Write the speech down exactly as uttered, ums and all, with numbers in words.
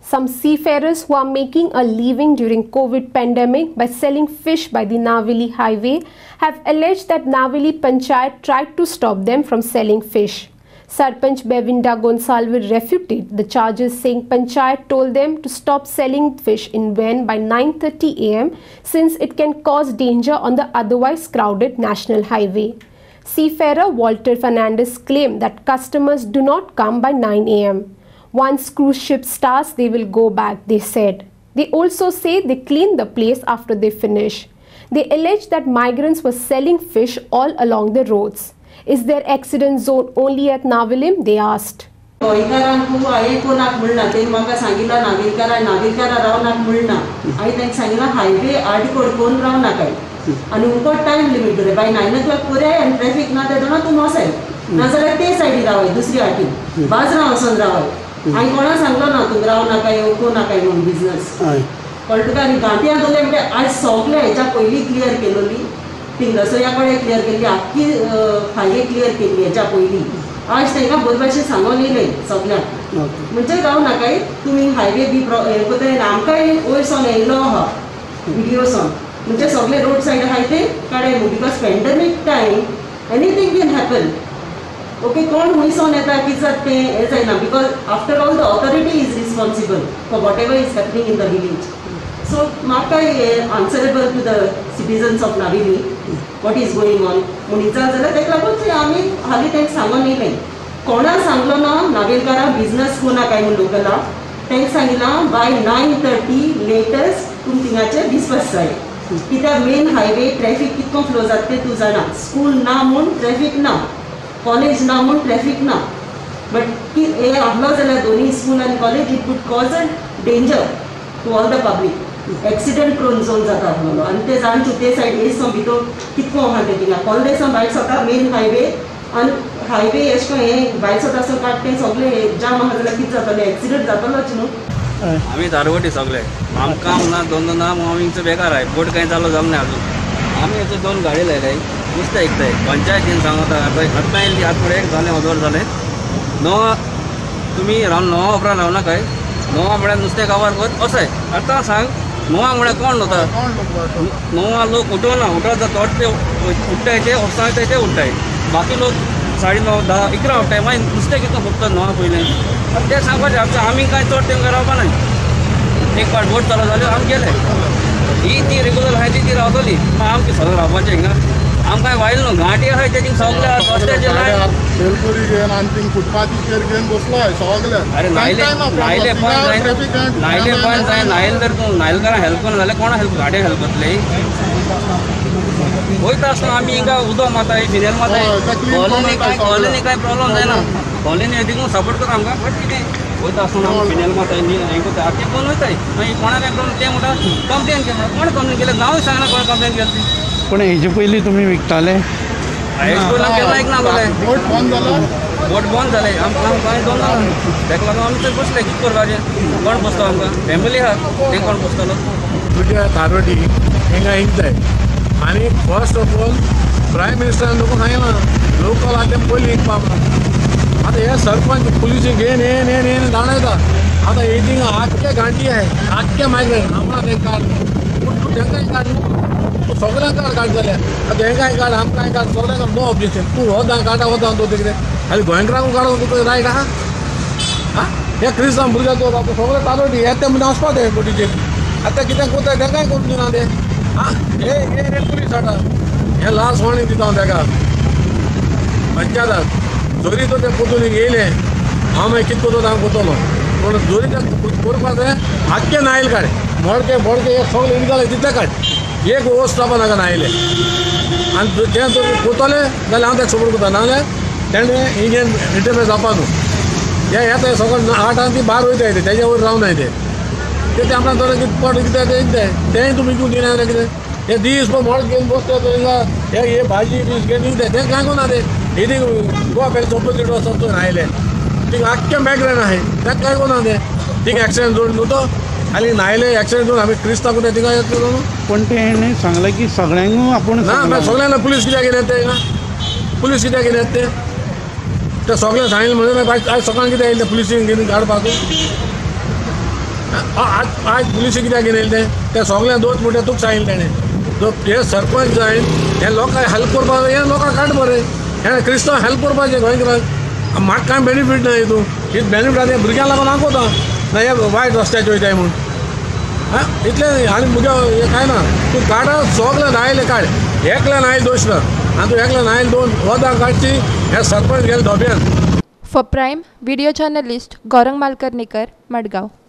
Some seafarers who are making a living during COVID pandemic by selling fish by the Naveli highway have alleged that Naveli Panchayat tried to stop them from selling fish. Sarpanch Bevinda Gonsalves refuted the charges, saying Panchayat told them to stop selling fish in Ven by nine thirty a m since it can cause danger on the otherwise crowded national highway. Seafarer Walter Fernandez claimed that customers do not come by nine a m Once cruise ship starts, they will go back, they said. They also say they clean the place after they finish. They allege that migrants were selling fish all along the roads. Is there accident zone only at Navelim? They asked. आणि उनको time limit दिले by nine o'clock पुरे आणि traffic ना ते दोना तू मोसाय ना जाल्यार ते सायडी रावय दुसरी आटी बाजरा वचून रावय आणि कोणा सांगलो ना तू राव नाका येवको नाका म्हणून बिझनेस कळटा आनी गांठियान दोले म्हणजे आज सगळे हेच्या पयली क्लियर केलोली तिंगसया कडेन क्लियर केली आख्खी हायवे क्लियर केली हेच्या पयली आज तांकां बरोबरशें सांगून येयले सगळ्यांक म्हणजे राव नाकाय तुमी हायवे बी हे आमकांय वयरसून येयलो आहा व्हिडिओसून म्हणजे सगळे रोड साइड आहाय ते काडे because pandemic time anything can happen okay कोण हुंयसून येता कितें जाता तें हें जायना because after all the authority is responsible for whatever is happening in the village so म्हाका answerable to the citizens of Naveli what is going on म्हूण विचार जाल्यार तेका लागून आमी हालीं तेंका सांगून येयलें कोणा सांगलो ना नावेलकारां बिजनस करूं नाका म्हणून लोकलां तेंका सांगितलां बाय नाइन थर्टी लेटस्ट तुम थिंगाचे डिस्पर्स जाय कित्याक मेन हायवे ट्रॅफिक कितको फ्लो जाता ते तूं जाणा स्कूल ना म्हूण ट्रॅफिक ना कॉलेज ना म्हूण ट्रॅफिक ना बट की हे आहलो जाल्यार दोनी स्कूल आनी college it would cause a danger to all the public accident prone zone जाता आहलो आनी ते जाण तूं ते सायड येयसून भितर कितको आहा ते थिंगा कॉलेजान भायर सरता मेन हायवे आनी हायवे अशें करून हें भायर सरता आसतना काड तें सगळें जाम आहा जाल्यार कितें जातलें एक्सिडेंट जातलोच न्हू आम्ही दारवटी सगळे आमकां ना दोन दोन आमचं बेकार आहे बोट काही चालू जालं नाही अजून आम्ही याचे दोन गाडी लायलाय नुसतं ऐकताय पंचायतीन सांगता आता येयली आज पुढे एक झाले मधवर झाले णव तुम्ही रावन णवा उपरांत रावना काय णवा म्हळ्यार नुस्तें गांवार कर असं आहे आतां सांग णवा म्हळ्यार कोण वता णवा लोक उठोना उठोता तोट ते उठटाय ते वचताय ते उठटाय बाकी लोक साडे णव धा इकरा उठटाय मागीर नुस्तें कितलो फुगता णवा पयलें ते सांगपाचें आमचें आमी कांय चड तेंका रावपा ना एक पाट बोट चालू जाल्यो आमी गेले ही ती रेगुलर आहाय ती ती रावतली मागीर आमकां सगळें रावपाचें हिंगा आमकां वायलो न्हू घाटी आहाय ते सगळे रस्त्याचेर बेलपुरी फुटपाथीचेर घेवन बसलाय सगळे अरे नायले नायले पण जाय नायले पण जाय नायल जर तूं नायलकारांक हेल्प करना जाल्यार कोणा हेल्प गाडये हेल्प करतले वयता आसतना आमी हिंगा उदक माताय फिनेल माताय कॉलनी कांय कॉलनी कांय प्रॉब्लम जायना कॉलनी देखून सपोर्ट कर आमकां बट कितें वयता आसतना आमी फिनेल माताय हें करता आतां ते कोण वयताय मागीर कोणाक प्रॉब्लम ते म्हणटा कंप्लेन केला कोण कंप्लेन केलें नांव सांगना कोण कंप्लेन केली पण हेजे पयलीं तुमी विकताले हायस्कुलाक केन्ना एक ना जालें बोट बंद जाला बोट बंद जालें आमकां कांय दोन ना ताका लागून आमी थंय बसले कितें करपाचें कोण बसता आमकां फॅमिली आहा ते कोण बसतलो तुज्या दारवटी हिंगा इंकताय आनी फर्स्ट ऑफ ऑल प्रायम मिनिस्टरान लोक सांगला लोकल आहा ते पयलीं इंकपा म्हणून आतां हे सरपंच पुलिसी घेन येन येन येन दाणयता आतां हे थिंगा आख्खे गांठी आहाय आख्खे मायग्रेंट आमकां तेंकां काड पूण तूं तेंकांय काड न्हू सगळ्यांक काड जाल्यार आतां हेंकाय काड आमकांय काड सगळ्यांक नो ऑब्जेक्शन तूं हो काडा वता तो कितें खाली गोंयकारांक काडून तुका रायट आहा आं हे क्रिस्तांव भुरग्याक तो बाबा सगळे तालोटी येते म्हणून वचपा ते बोटीचेर आतां कितें कोताय तेंकाय करून दिना ते आं हे हे पुलीस हाडटा हे लास्ट वॉर्निंग दिता हांव तेका पंचायताक जोरी तो ते पोतुनीक येयले हांव मागीर कितें कोतो हांव कोतलो पूण जोरी ते करपा जाय आख्खे नायल काड मोडके मोडके हे सगळे इनकाले तितले काड एक वस्त रावपा नाका नायले आनी तें तर कोतले जाल्यार हांव तेका सपोर्ट करता नाजाल्यार तेणें इंडियन रिटर्न जावपा न्हू हे येता सगळे आठांक ती भायर वयताय ते तेज्या वयर रावनाय ते ते आपणाक थोडे कितें पड कितें तें तेंय तुमी विकून दिना जाल्यार कितें हे दीस पळय मोड घेवन बसता हिंगा हे हे भाजी बीज घेवन विकताय तें कांय कोना ते हे ती गोवा बँक ऑपोजीट वचप थंय रायले थिंग आख्खे बॅकग्रावंड आहाय तें कांय कोना ते थिंग एक्सिडेंट जोड न्हू तो खाली न्हायले एक्सिडेंट जोड आमी क्रिस्तांव ते थिंगा येता न्हू पण तेणें सांगलें की सगळ्यांक आपूण ना सगळ्यांना पुलीस कित्याक येयल्यात ते हिंगा पुलीस कित्याक येयल्यात ते ते सगळें सांगिल्लें म्हणून आयज सकाळीं कितें येयलें पुलिसीन घेवन काडपाक आज आज पुलिस कित्याक घेवन ते ते सगळ्या दोन मुठे तुका सांगिल्लें तेणें जो हे सरपंच जायन हे लोकांक हेल्प करपाक हे लोकांक काड बरें हे क्रिस्तांव हेल्प करपाचें गोंयकारांक म्हाका कांय बेनिफीट ना हितून ही बेनिफीट आतां भुरग्यांक लागून हांव कोता ना हे वायट रस्त्याचेर वयताय म्हूण हां इतलें आनी म्हज्या हें कांय ना तूं काड सगळें न्हायले काड एकल्यान न्हायल दोश ना आनी तूं एकल्यान न्हायल दोन वदां काडची हे सरपंच गेले धोब्यान. For prime video journalist Gaurang Malkarnikar, Madgaon.